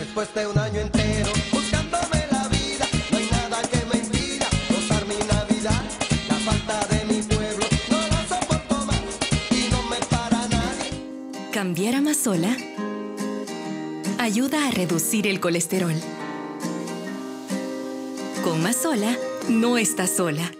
Después de un año entero buscándome la vida, no hay nada que me impida gozar mi Navidad. La falta de mi pueblo no la soporto más y no me para nadie. Cambiar a Mazola ayuda a reducir el colesterol. Con Mazola no estás sola.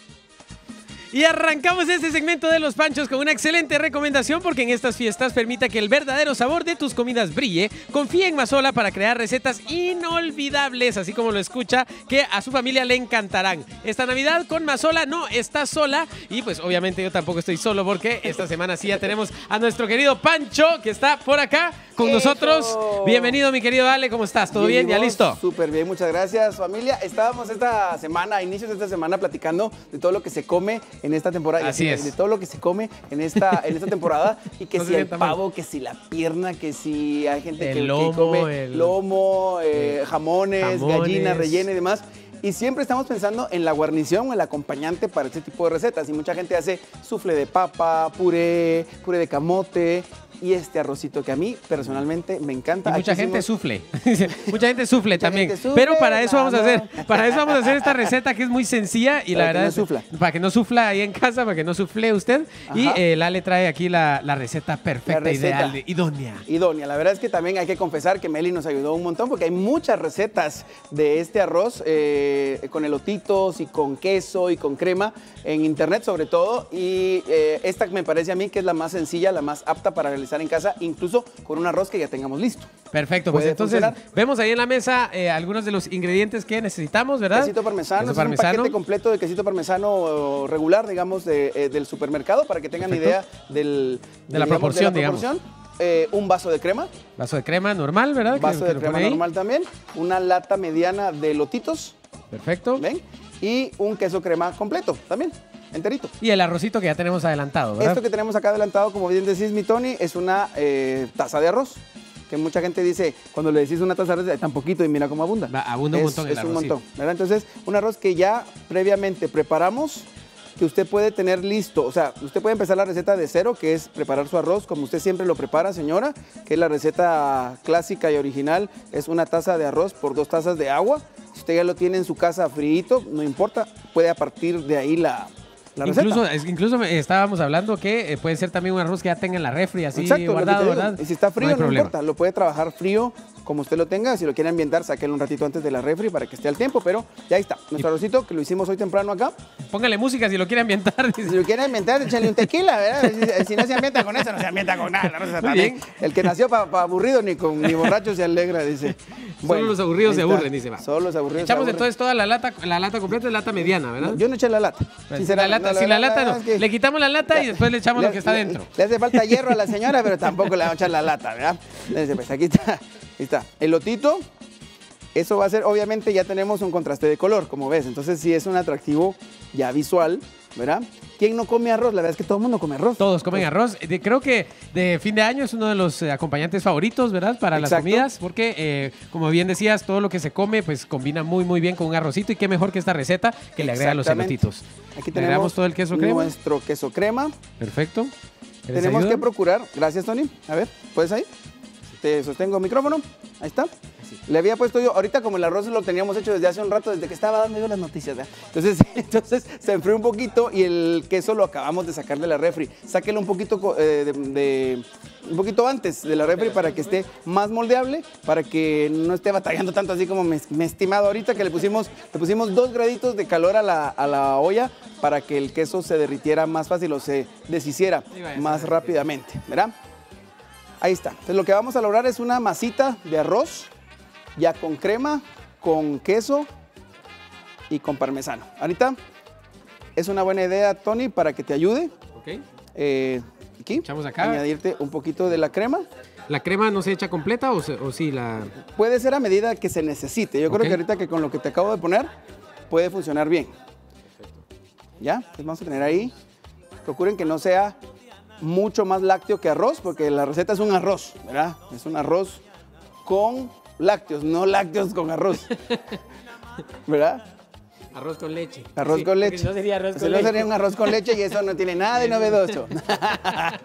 Y arrancamos este segmento de Los Panchos con una excelente recomendación, porque en estas fiestas permita que el verdadero sabor de tus comidas brille. Confía en Mazola para crear recetas inolvidables, así como lo escucha, que a su familia le encantarán. Esta Navidad con Mazola no estás sola, y pues obviamente yo tampoco estoy solo, porque esta semana sí ya tenemos a nuestro querido Pancho, que está por acá con nosotros. Bienvenido, mi querido Ale, ¿cómo estás? ¿Todo bien? ¿Ya listo? Súper bien, muchas gracias, familia. Estábamos esta semana, a inicios de esta semana, platicando de todo lo que se come en esta temporada. Así es. De todo lo que se come en esta temporada. Y que si el pavo, que si la pierna, que si hay gente que come lomo, jamones, gallinas, rellena y demás. Y siempre estamos pensando en la guarnición, el acompañante para este tipo de recetas. Y mucha gente hace soufflé de papa, puré de camote. Y este arrocito que a mí personalmente me encanta. Y mucha gente sufle. Mucha gente sufle también. Gente sufle, pero para eso vamos a hacer esta receta, que es muy sencilla, y la verdad para que no sufla ahí en casa, para que no sufle usted. Ajá. Y Lale trae aquí la receta perfecta, ideal, idónea. Idónea. La verdad es que también hay que confesar que Meli nos ayudó un montón, porque hay muchas recetas de este arroz con elotitos y con queso y con crema en internet sobre todo. Y esta me parece a mí que es la más sencilla, la más apta para realizar en casa, incluso con un arroz que ya tengamos listo. Perfecto, pues entonces vemos ahí en la mesa algunos de los ingredientes que necesitamos, ¿verdad? Quesito parmesano, es un paquete completo de quesito parmesano regular, digamos, del supermercado, para que tengan idea de la proporción, digamos. Un vaso de crema. Vaso de crema normal, ¿verdad? Vaso de crema normal también. Una lata mediana de elotitos. Perfecto. ¿Ven? Y un queso crema completo también, enterito. Y el arrocito que ya tenemos adelantado, ¿verdad? Esto que tenemos acá adelantado, como bien decís, mi Tony, es una taza de arroz. Que mucha gente dice, cuando le decís una taza de arroz, tan poquito y mira cómo abunda. Abunda un montón el arroz. Es un montón, ¿verdad? Entonces, un arroz que ya previamente preparamos, que usted puede tener listo. O sea, usted puede empezar la receta de cero, que es preparar su arroz como usted siempre lo prepara, señora, que es la receta clásica y original. Es una taza de arroz por 2 tazas de agua. Si usted ya lo tiene en su casa fríito, no importa, puede a partir de ahí la receta. Incluso estábamos hablando que puede ser también un arroz que ya tenga en la refri, así. Exacto, guardado, ¿verdad? Y si está frío, no importa, lo puede trabajar frío como usted lo tenga. Si lo quiere ambientar, sáquelo un ratito antes de la refri para que esté al tiempo, pero ya está. Nuestro arrocito, que lo hicimos hoy temprano acá. Póngale música si lo quiere ambientar. Si lo quiere ambientar, échale un tequila, ¿verdad? Si no se ambienta con eso, no se ambienta con nada. La receta también. El que nació para aburrido, ni borracho se alegra, dice. Bueno, solo los aburridos se aburren, dice. Solo los aburridos echamos entonces toda la lata completa, es lata mediana, ¿verdad? No, yo no eché la lata. Sin la lata no. Le quitamos la lata y después le echamos lo que está dentro. Le hace falta hierro a la señora, pero tampoco le vamos a echar la lata, ¿verdad? Entonces, pues aquí está. Elotito. Eso va a ser, obviamente ya tenemos un contraste de color, como ves. Entonces sí es un atractivo ya visual, ¿verdad? ¿Quién no come arroz? La verdad es que todo el mundo come arroz. Todos comen arroz. Creo que de fin de año es uno de los acompañantes favoritos, ¿verdad? Para las comidas, porque como bien decías, todo lo que se come pues combina muy muy bien con un arrocito, y qué mejor que esta receta que le agrega los elotitos. Aquí tenemos todo el queso crema. Nuestro queso crema. Perfecto. Tenemos que procurar, gracias Tony, a ver, ¿puedes ahí? Te sostengo el micrófono, ahí está. Le había puesto yo, ahorita como el arroz lo teníamos hecho desde hace un rato, desde que estaba dando yo las noticias, ¿verdad? Entonces se enfrió un poquito y el queso lo acabamos de sacar de la refri. Sáquelo un poquito un poquito antes de la refri para que esté más moldeable, para que no esté batallando tanto así como me estimado ahorita, que le pusimos 2 graditos de calor a la olla para que el queso se derritiera más fácil o se deshiciera más rápidamente, ¿verdad? Ahí está. Entonces lo que vamos a lograr es una masita de arroz, ya con crema, con queso y con parmesano. Ahorita es una buena idea, Tony, para que te ayude. Ok. Aquí, echamos acá. Añadirte un poquito de la crema. ¿La crema no se echa completa o sí la...? Puede ser a medida que se necesite. Yo creo que ahorita que con lo que te acabo de poner puede funcionar bien. ¿Ya? Entonces vamos a tener ahí. Procuren que no sea mucho más lácteo que arroz, porque la receta es un arroz, ¿verdad? Es un arroz con lácteos, no lácteos con arroz. ¿Verdad? Arroz con leche. Con leche. No sería arroz con leche. No sería un arroz con leche y eso no tiene nada de novedoso.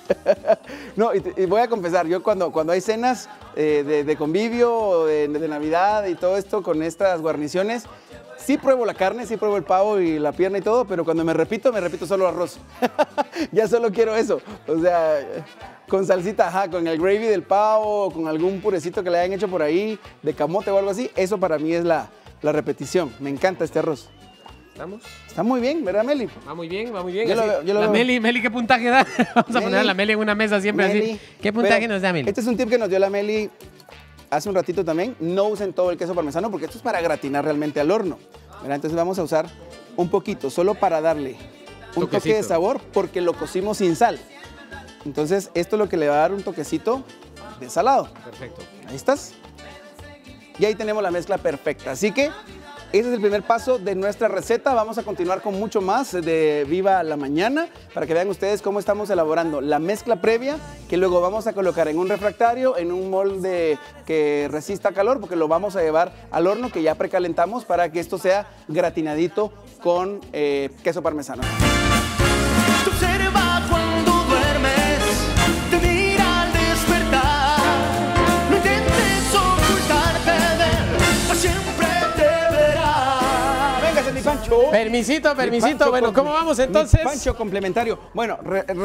No, y voy a confesar, yo cuando hay cenas de convivio, de Navidad y todo esto con estas guarniciones, sí pruebo la carne, sí pruebo el pavo y la pierna y todo, pero cuando me repito solo arroz. Ya solo quiero eso. O sea, con salsita, ajá, con el gravy del pavo, con algún purecito que le hayan hecho por ahí, de camote o algo así, eso para mí es la repetición. Me encanta este arroz. ¿Estamos? Está muy bien, ¿verdad, Meli? Va muy bien, va muy bien. Yo lo Así, veo, yo lo la veo. Meli, ¿qué puntaje da? Vamos a poner a la Meli en una mesa siempre Meli. así. ¿Qué puntaje Pero nos da, Meli? Este es un tip que nos dio la Meli hace un ratito también. No usen todo el queso parmesano porque esto es para gratinar realmente al horno, ¿verdad? Entonces vamos a usar un poquito, solo para darle un toque Toquecito. de sabor porque lo cocimos sin sal. Entonces esto es lo que le va a dar un toquecito de salado. Perfecto. Ahí estás. Y ahí tenemos la mezcla perfecta. Así que ese es el primer paso de nuestra receta. Vamos a continuar con mucho más de Viva la Mañana para que vean ustedes cómo estamos elaborando la mezcla previa que luego vamos a colocar en un refractario, en un molde que resista calor porque lo vamos a llevar al horno que ya precalentamos para que esto sea gratinadito con queso parmesano. Te observa cuando duermes, te mira al despertar. No intentes ocultarte de él, siempre te verá. ¡Véngase, mi Pancho! Permisito, Mi permisito. Pancho Bueno, ¿cómo vamos entonces? Mi Pancho complementario. Bueno,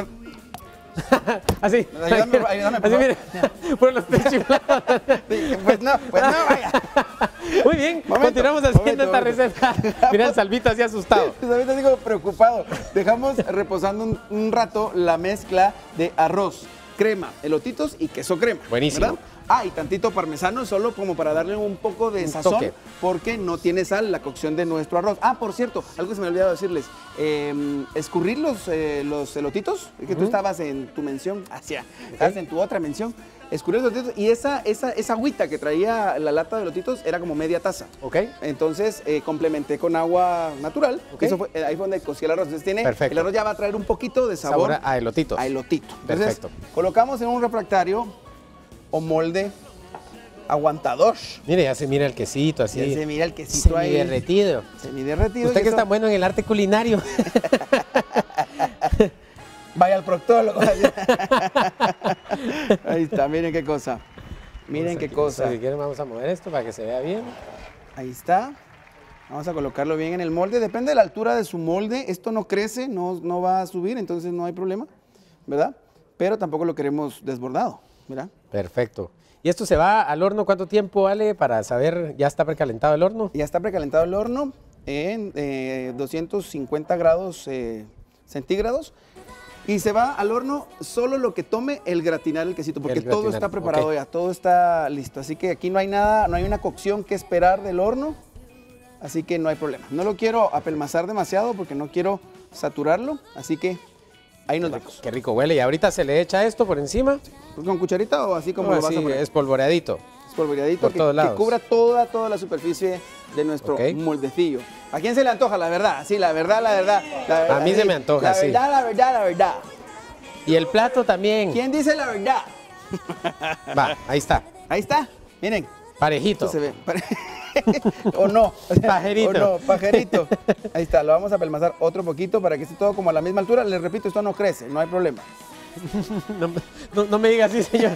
Así. Ayúdame, por Así, favor. mira. Por los pies chiflados. pues no, vaya. Muy bien, Momento, continuamos haciendo momento, esta receta. Mira el Salvito así asustado. Pues ahorita digo preocupado. Dejamos reposando un rato la mezcla de arroz, crema, elotitos y queso crema. Buenísimo. ¿Verdad? Ah, y tantito parmesano solo como para darle un poco de Un sazón, toque. porque no tiene sal la cocción de nuestro arroz. Ah, por cierto, algo que se me ha olvidado decirles. Escurrir los elotitos, que tú estabas en tu mención, estabas en tu otra mención. Escurrir los elotitos y esa agüita que traía la lata de elotitos era como media taza. Ok. Entonces complementé con agua natural. Ok. Eso fue, ahí fue donde cocí el arroz. Entonces Perfecto. el arroz ya va a traer un poquito de sabor, Sabor a elotito. a elotito. Entonces, Perfecto. colocamos en un refractario o molde aguantador. Mire, ya se mira el quesito así. Ya se mira el quesito ahí. Semiderretido. Semiderretido. Usted que eso- está bueno en el arte culinario. Vaya al proctólogo. Ahí está, miren qué cosa. Miren qué cosa. Si quieren vamos a mover esto para que se vea bien. Ahí está. Vamos a colocarlo bien en el molde. Depende de la altura de su molde. Esto no crece, no va a subir, entonces no hay problema, ¿verdad? Pero tampoco lo queremos desbordado, ¿verdad? Perfecto. ¿Y esto se va al horno cuánto tiempo, Ale, para saber, ya está precalentado el horno? Ya está precalentado el horno en 250 grados centígrados. Y se va al horno solo lo que tome el gratinar el quesito, porque El todo gratinar, está preparado ok. ya, todo está listo. Así que aquí no hay nada, no hay una cocción que esperar del horno, así que no hay problema. No lo quiero apelmazar demasiado porque no quiero saturarlo, así que ahí nos vamos. Qué rico huele. Y ahorita se le echa esto por encima. ¿Con cucharita o así como No, lo vas así, a poner? espolvoreadito. Espolvoreadito, por todos lados. que cubra toda la superficie de nuestro Ok. moldecillo. ¿A quién se le antoja? La verdad, sí, la verdad. A mí se me antoja, sí. La verdad. Y el plato también. ¿Quién dice la verdad? Va, ahí está. Ahí está, miren, Parejito. esto se ve. O no. Pajerito. O no, pajerito. Ahí está, lo vamos a apelmazar otro poquito para que esté todo como a la misma altura. Les repito, esto no crece, no hay problema. No me diga así, señor.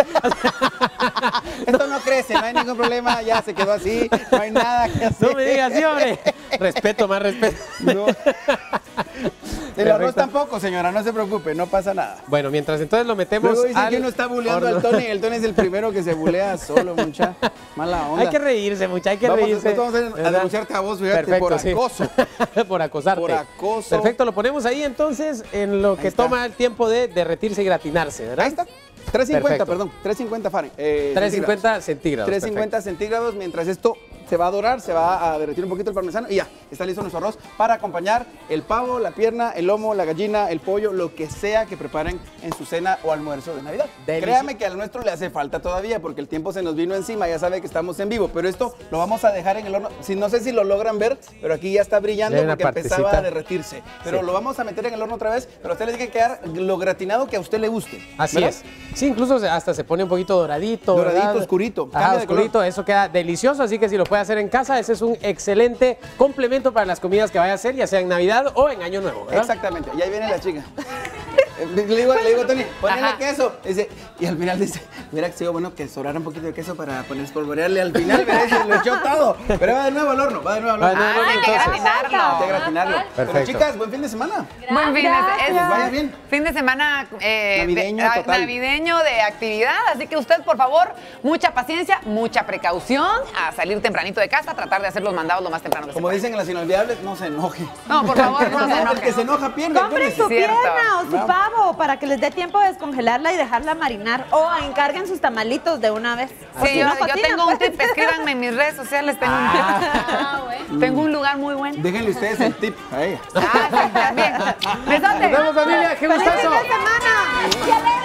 Esto no crece, no hay ningún problema, ya se quedó así, no hay nada que hacer. No me diga así, hombre. Respeto, más respeto. No. El arroz Perfecto. tampoco, señora, no se preocupe, no pasa nada. Bueno, mientras entonces lo metemos Luego dicen al que uno está buleando horno. al Tony, el Tony es el primero que se bulea solo, mucha mala onda. Hay que reírse, mucha, hay que Vamos, reírse. después vamos a ¿verdad? denunciarte a vos, fíjate, Perfecto, por sí. acoso. Por acosarte. Por acoso. Perfecto, lo ponemos ahí entonces en lo que está. toma el tiempo de derretirse y gratinarse, ¿verdad? Ahí está. 350, Perfecto. perdón, 350 Fahrenheit. 350 centígrados. 350 centígrados, mientras esto se va a dorar, se va a derretir un poquito el parmesano y ya, está listo nuestro arroz para acompañar el pavo, la pierna, el lomo, la gallina, el pollo, lo que sea que preparen en su cena o almuerzo de Navidad. Delicioso. Créame que al nuestro le hace falta todavía porque el tiempo se nos vino encima, ya sabe que estamos en vivo, pero esto lo vamos a dejar en el horno. No sé si lo logran ver, pero aquí ya está brillando Ya hay una porque empezaba partecita. a derretirse. Pero Sí. lo vamos a meter en el horno otra vez, pero a usted le tiene que quedar lo gratinado que a usted le guste. Así ¿verdad? es. Sí, incluso hasta se pone un poquito doradito. Doradito, ¿verdad? oscurito, Ajá, cambia de color. oscurito. Eso queda delicioso, así que si lo puede hacer en casa, ese es un excelente complemento para las comidas que vaya a hacer, ya sea en Navidad o en Año Nuevo, ¿verdad? Exactamente, y ahí viene la chica. Le digo a Tony, ponle Ajá. queso. Dice, y al final dice, hubiera sido bueno que sobrara un poquito de queso para poner espolvorearle al final, ¿verdad? Y se lo echó todo. Pero va de nuevo al horno, va de nuevo al horno. Va de nuevo. Hay que Entonces, gratinarlo. Hay que gratinarlo. Pero Perfecto. chicas, buen fin de semana. Buen fin Que les vaya bien. Fin de semana Navideño total. navideño de actividad, así que usted, por favor, mucha paciencia, mucha precaución, a salir tempranito de casa, tratar de hacer los mandados lo más temprano que se Como pueda. dicen en las inolvidables, no se enoje. No, por favor, no se El enoje. que se enoja pierde. Compren su Cierto. pierna o su Bravo. pavo para que les dé tiempo de descongelarla y dejarla marinar. O encarguen sus tamalitos de una vez. O Sí, si no yo cocinan, tengo un pues. tip, escríbanme en mis redes sociales, tengo un lugar muy bueno. Déjenle ustedes el tip a ella. Ah, sí, también. Besote. Nos vemos, familia. ¡Qué ¡Feliz fin gustazo! de semana!